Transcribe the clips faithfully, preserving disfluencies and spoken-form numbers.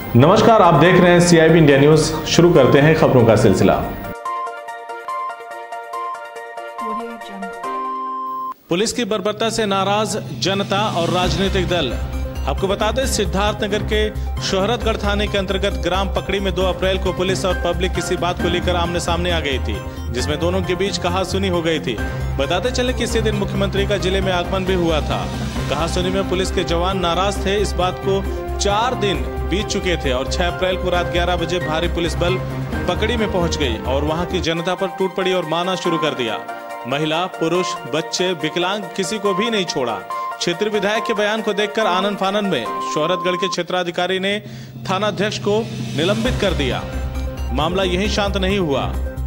नमस्कार, आप देख रहे हैं सीआईबी इंडिया न्यूज। शुरू करते हैं खबरों का सिलसिला। पुलिस की बर्बरता से नाराज जनता और राजनीतिक दल। आपको बता दें, सिद्धार्थनगर के शोहरतगढ़ थाने के अंतर्गत ग्राम पकड़ी में दो अप्रैल को पुलिस और पब्लिक किसी बात को लेकर आमने सामने आ गई थी, जिसमें दोनों के बीच कहासुनी हो गई थी। बताते चले कि इसी दिन मुख्यमंत्री का जिले में आगमन भी हुआ था। कहासुनी में पुलिस के जवान नाराज थे। इस बात को चार दिन बीत चुके थे और छह अप्रैल को रात ग्यारह बजे भारी पुलिस बल पकड़ी में पहुंच गई और वहां की जनता पर टूट पड़ी और मारना शुरू कर दिया। महिला, पुरुष, बच्चे, विकलांग किसी को भी नहीं छोड़ा। क्षेत्रीय विधायक के बयान को देखकर आनन फानन में शोहरतगढ़ के क्षेत्राधिकारी ने थानाध्यक्ष को निलंबित कर दिया। मामला यहीं शांत नहीं हुआ।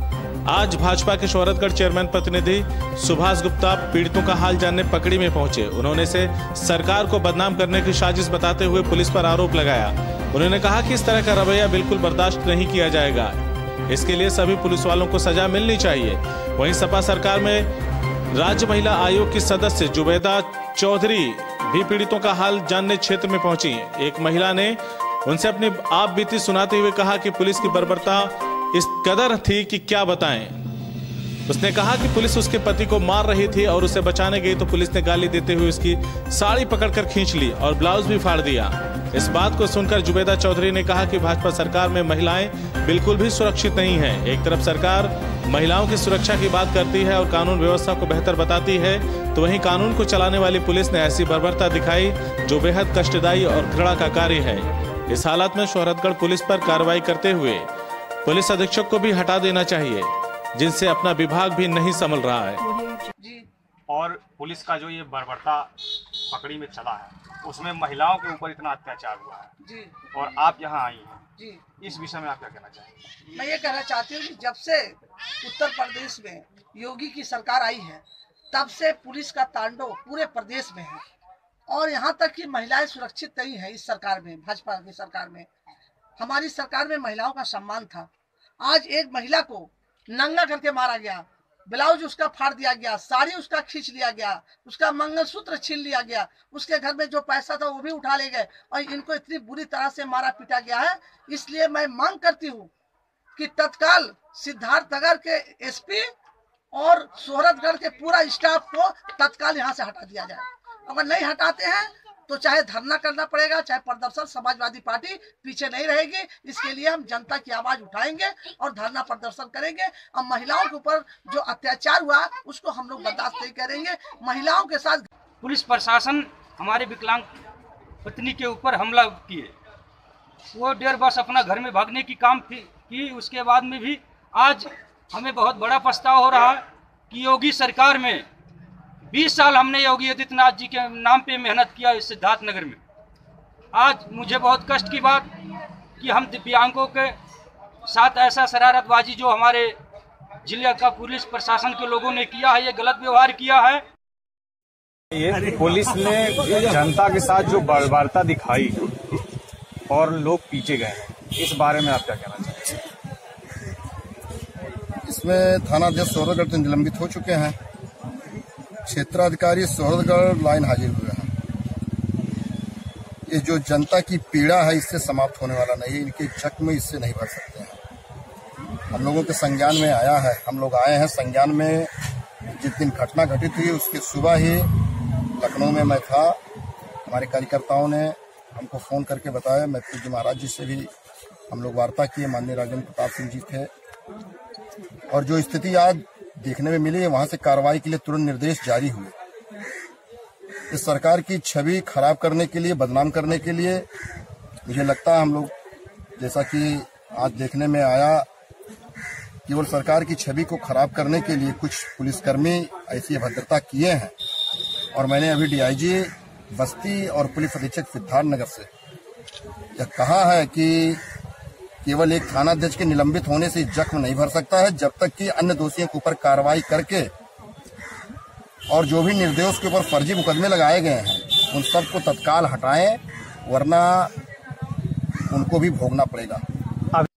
आज भाजपा के शोहरतगढ़ चेयरमैन प्रतिनिधि सुभाष गुप्ता पीड़ितों का हाल जानने पकड़ी में पहुंचे। उन्होंने इसे सरकार को बदनाम करने की साजिश बताते हुए पुलिस पर आरोप लगाया। उन्होंने कहा कि इस तरह का रवैया बिल्कुल बर्दाश्त नहीं किया जाएगा। इसके लिए सभी पुलिस वालों को सजा मिलनी चाहिए। वहीं सपा सरकार में राज्य महिला आयोग की सदस्य जुबैदा चौधरी भी पीड़ितों का हाल जानने क्षेत्र में पहुंची। एक महिला ने उनसे अपनी आप बीती सुनाते हुए कहा कि पुलिस की बर्बरता इस कदर थी कि क्या बताएं। उसने कहा कि पुलिस उसके पति को मार रही थी और उसे बचाने गई तो पुलिस ने गाली देते हुए उसकी साड़ी पकड़कर खींच ली और ब्लाउज भी फाड़ दिया। इस बात को सुनकर जुबैदा चौधरी ने कहा कि भाजपा सरकार में महिलाएं बिल्कुल भी सुरक्षित नहीं हैं। एक तरफ सरकार महिलाओं की सुरक्षा की बात करती है और कानून व्यवस्था को बेहतर बताती है, तो वहीं कानून को चलाने वाली पुलिस ने ऐसी बर्बरता दिखाई जो बेहद कष्टदायी और घृणा का कार्य है। इस हालत में शोहरतगढ़ पुलिस पर कार्रवाई करते हुए पुलिस अधीक्षक को भी हटा देना चाहिए, जिनसे अपना विभाग भी नहीं संभल रहा है जी। और पुलिस का जो ये बर्बरता पकड़ी में चला है, उसमें महिलाओं के ऊपर इतना अत्याचार हुआ है जी। और आप यहाँ आई हैं जी, इस विषय में आप क्या कहना चाहेंगे? मैं ये कहना चाहती हूँ कि जब से उत्तर प्रदेश में योगी की सरकार आई है, तब से पुलिस का तांडव पूरे प्रदेश में है और यहाँ तक कि महिलाएं सुरक्षित नहीं है। इस सरकार में, भाजपा की सरकार में, हमारी सरकार में महिलाओं का सम्मान था। आज एक महिला को नंगा करके मारा गया, ब्लाउज उसका फाड़ दिया गया, साड़ी उसका खींच लिया गया, उसका मंगलसूत्र छीन लिया गया, उसके घर में जो पैसा था वो भी उठा ले गए और इनको इतनी बुरी तरह से मारा पीटा गया है। इसलिए मैं मांग करती हूँ कि तत्काल सिद्धार्थनगर के एसपी और शोहरतगढ़ के पूरा स्टाफ को तत्काल यहाँ से हटा दिया जाए। अगर नहीं हटाते हैं तो चाहे धरना करना पड़ेगा, चाहे प्रदर्शन, समाजवादी पार्टी पीछे नहीं रहेगी। इसके लिए हम जनता की आवाज उठाएंगे और धरना प्रदर्शन करेंगे। और महिलाओं के ऊपर जो अत्याचार हुआ उसको हम लोग बर्दाश्त नहीं करेंगे। महिलाओं के साथ पुलिस प्रशासन हमारे विकलांग पत्नी के ऊपर हमला किए। वो डेढ़ वर्ष अपना घर में भागने की काम की, उसके बाद में भी आज हमें बहुत बड़ा पछतावा हो रहा है कि योगी सरकार में बीस साल हमने योगी आदित्यनाथ जी के नाम पे मेहनत किया इस सिद्धार्थनगर में। आज मुझे बहुत कष्ट की बात कि हम दिव्यांगों के साथ ऐसा शरारतबाजी जो हमारे जिले का पुलिस प्रशासन के लोगों ने किया है, ये गलत व्यवहार किया है। ये पुलिस ने जनता के साथ जो बर्बरता दिखाई और लोग पीछे गए हैं, इस बारे में आप क्या कहना चाहेंगे? इसमें थानाध्यक्ष शोहरतगढ़ तो निलंबित हो चुके हैं, क्षेत्राधिकारी शोहरतगढ़ लाइन हाजिर हुए हैं। ये जो जनता की पीड़ा है इससे समाप्त होने वाला नहीं है। इनके जख्म इससे नहीं भर सकते हैं। हम लोगों के संज्ञान में आया है, हम लोग आए हैं संज्ञान में। जिस दिन घटना घटित हुई उसके सुबह ही लखनऊ में मैं था। हमारे कार्यकर्ताओं ने हमको फोन करके बताया। मैं पूज्य महाराज जी से भी हम लोग वार्ता किए, माननीय राजेंद्र प्रताप सिंह जी थे, और जो स्थिति आज देखने में मिली है वहां से कार्रवाई के लिए तुरंत निर्देश जारी हुए। इस सरकार की छवि खराब करने के लिए, बदनाम करने के लिए, मुझे लगता है हम लोग, जैसा कि आज देखने में आया, केवल सरकार की छवि को खराब करने के लिए कुछ पुलिसकर्मी ऐसी अभद्रता किए हैं। और मैंने अभी डीआईजी बस्ती और पुलिस अधीक्षक सिद्धार्थनगर से यह कहा है कि केवल एक थानाध्यक्ष के निलंबित होने से जख्म नहीं भर सकता है, जब तक कि अन्य दोषियों के ऊपर कार्रवाई करके और जो भी निर्दोष के ऊपर फर्जी मुकदमे लगाए गए हैं उन सबको तत्काल हटाएं, वरना उनको भी भोगना पड़ेगा।